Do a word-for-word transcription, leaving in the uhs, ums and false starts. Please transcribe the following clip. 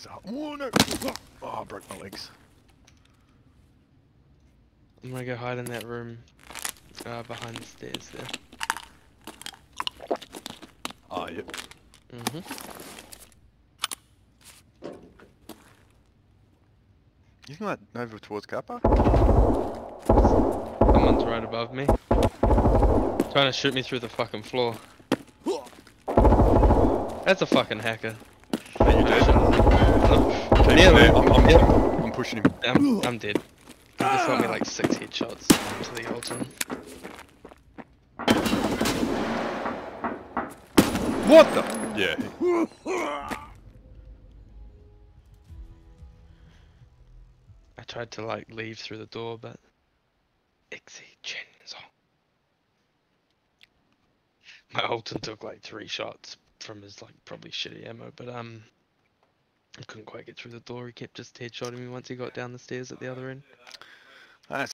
is. Oh no! Oh, I broke my legs. I'm gonna go hide in that room uh, behind the stairs there. Oh, yep. Mm-hmm. You think that over towards Kappa? Someone's right above me. Trying to shoot me through the fucking floor. That's a fucking hacker. Are you dead? No. Keep Nearly. him there. I'm, I'm, Yep. I'm, I'm pushing him. I'm, I'm dead. He just got me like six headshots to the Alton. What the? Yeah. I tried to like leave through the door, but chengzong. My Alton took like three shots from his like probably shitty ammo, but um, I couldn't quite get through the door. He kept just headshotting me once he got down the stairs at the other end. That's